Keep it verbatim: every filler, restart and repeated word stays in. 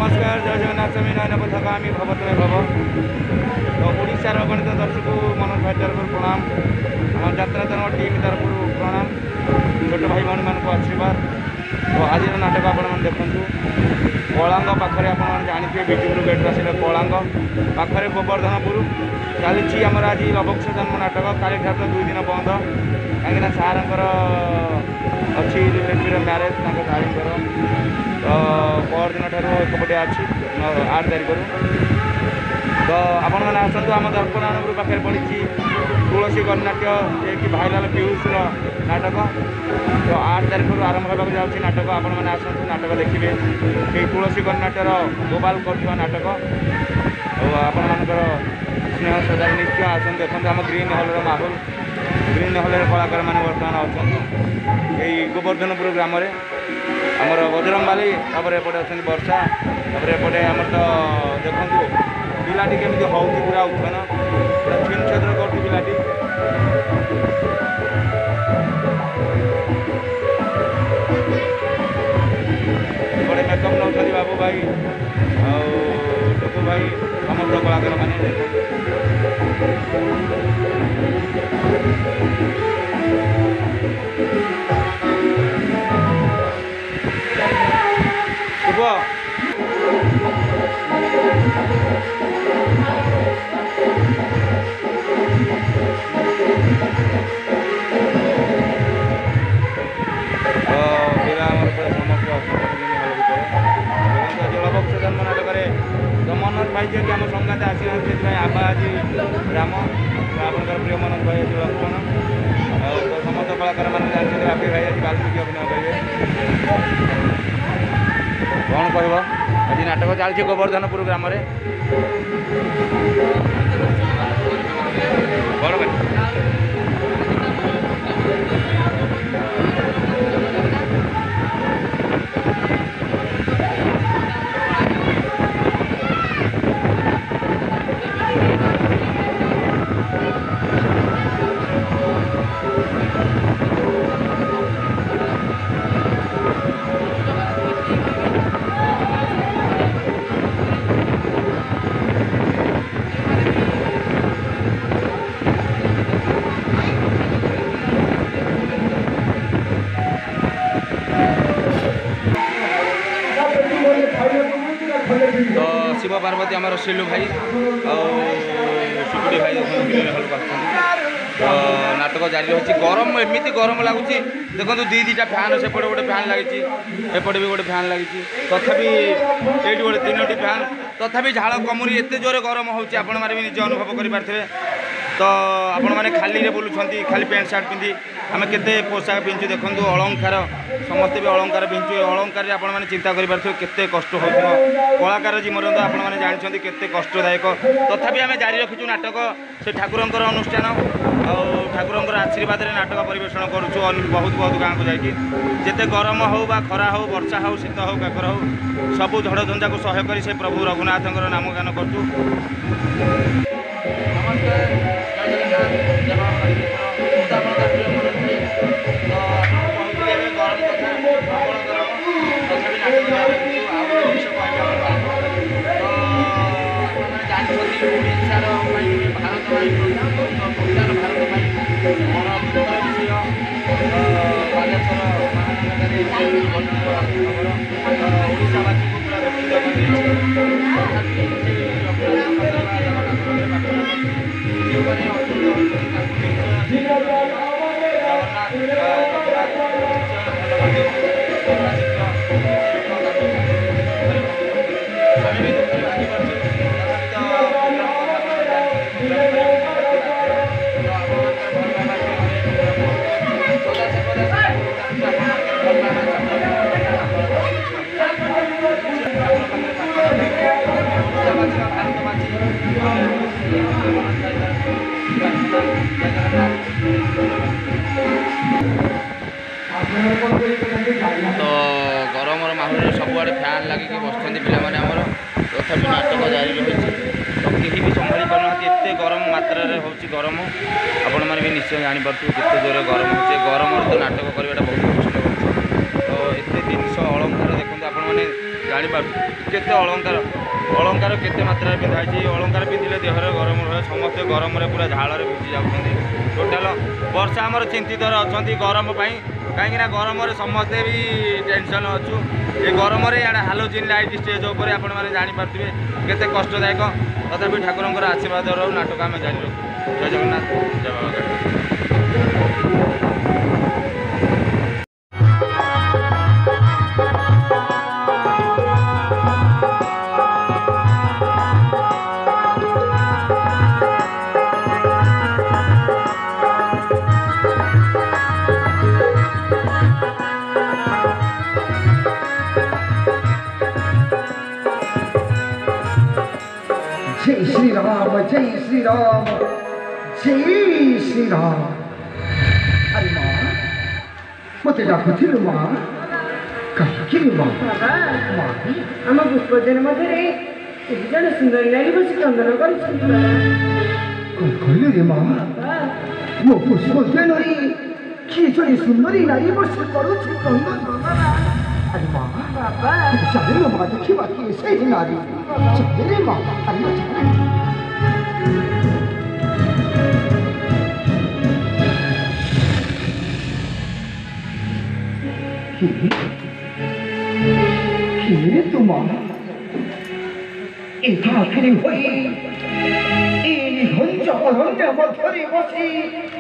नमस्कार जय जगन्नाथ स्वामी नयन पथका आम भवत में भव तो ओडार गणित दर्शक मनोज भाई तरफ प्रणाम आम यात्रा तरफ टीम तरफ प्रणाम छोट भाई भाई मान आशीर्वाद तो आज नाटक आपण देखु कलांग पाखे आप जानते विजुपुर गेट्र से कलांग पाखे गोवर्धनपुर चली आमर आज लवकुश जन्म नाटक काली ठार दुई दिन बंद कहीं सार अच्छी रिलेटिव मैरेज सारीर तो पर दिन ठार एकपटे अच्छी आठ तारीख तो आपण मैंने आसतु आम दर्पणानपुर पाखे पड़ी तुलसी गणनाट्य जे कि भाइराल पीयूषर नाटक तो आठ तारीख आरंभ होगा जाऊँगी नाटक आपण मैंने आसतु नाटक देखिए ये तुलसी गणनाट्यर गोपाल कर नाटक और आपण मानकर स्नेह श्रद्धा निश्चय आसतु देखते आम ग्रीन हॉल माहौल ग्रीन हॉल कलाकार मैंने बर्तमान अच्छा यही गोवर्धनपुर ग्राम आमर बजरंगबाली तापर एपटे अच्छा वर्षा तापर एपटे आम तो देखु पिलाटी केमी हो पूरा उत्थान पूरा छीन छेद्र कर पिलाटी बड़े मेकअप नौ बाबू भाई टुकु भाई समस्त कलाकार मैंने मनोज भाई जी आम संगाते आसी आबा आज राम आपंकर प्रिय मनोज भाई आज लक्ष्मण तो समस्त कलाकार मैंने जानते राफी भाई आज बाल्मीकि अभिनय करेंगे कौन कह आज नाटक चलती गोवर्धनपुर ग्राम बड़ भाई तो शिव पार्वती आमर सिलू भाई सुकुटी भाई तो नाटक जारी रही गरम एमती गरम लगुच देखो दी दीटा फैन सेपटे गोटे फैन लगी एपटे भी गोटे फैन लगी तथापि ये गोटे तीनो फैन तथापि झाड़ कमुरी एत जोरे गरम हो भी निजे अनुभव करें तो आपण मैंने खाली रे बुलूँ खाली पैंट सार्ट पिंधि आम के पोशाक पिंधु देखूँ अलंकार समस्ते भी अलंकार पिंधु अलंकार आपण मैंने चिंता करें केते कष्ट हो कलाकार जीवन तो आपण मैंने जानते केते कष्टदायक तथापि आम जारी रखीचु नाटक से ठाकुरंकर अनुष्ठान और ठाकुरंकर आशीर्वाद रे नाटक परिवेषण करुचु बहुत बहुत गाँव को जाकि जिते गरम हो बा खरा हो वर्षा हो शीत हो काकर हो सबू झड़ झंझा को सहाय कर से प्रभु रघुनाथ नाम गान करुचु तो गरम माहौल सबुआड़े फैन लगिक बसुँच पाने तथापि नाटक जारी रही तो कहीं भी संभाली पाना एत गरम मात्रा हो गरम आपण मैंने भी निश्चय जानीपे केते जोर गरम हो गरम तो नाटक करवाटा बहुत कष्ट तो एत जिन अलंकार देखते आपण मैंने ଜାଣିପାରୁ କେତେ ଅଳଙ୍କାର ଅଳଙ୍କାର କେତେ ମାତ୍ରାରେ ପିନ୍ଧା ହେଇଛି। ଅଳଙ୍କାର ପିନ୍ଧିଲେ ଦେହରେ ଗରମ ରହେ। ସମସ୍ତେ ଗରମରେ ପୁରା ଝାଳରେ ଭିଜି ଯାଉଛନ୍ତି। ଟୋଟାଲ ବର୍ଷା ଆମର ଚିନ୍ତିତରେ ଅଛନ୍ତି ଗରମ ପାଇଁ, କାହିଁକିନା ଗରମରେ ସମସ୍ତେ ବି ଟେନସନ୍ ଅଛୁ। ଏ ଗରମରେ ଇଆଡ଼େ ହାଲୋଜିନ୍ ଲାଇଟ୍ ଷ୍ଟେଜ୍ ଉପରେ ଆପଣମାନେ ଜାଣିପାରୁଥିବେ କେତେ କଷ୍ଟଦାୟକ। ତଥାପି ଠାକୁରଙ୍କର ଆଶୀର୍ବାଦ ରହୁ, ନାଟକ ଆମେ ଜାରି ରଖୁ। ଜୟ ଜଗନ୍ନାଥ, ଜୟ ବାବା ଗାଡ଼ି। जय श्री राम, जय श्री राम, जय श्री राम। अरे माँ मत डाकुथिल माँ कहीं माँ माँ आम पुष्पजन मध्य जन सुंदर नारी बस चंदन कर कौन कहले रे माँ मो पुष्पजन किए जड़े सुंदरी नारी बस करुछि चंदन। अरे माँ बाबा चले माँ देखिबा कि से नारी चले माँ। अरे किए तुम एकाकिनी होई ए निहंज अरण्य मध्यरे बसी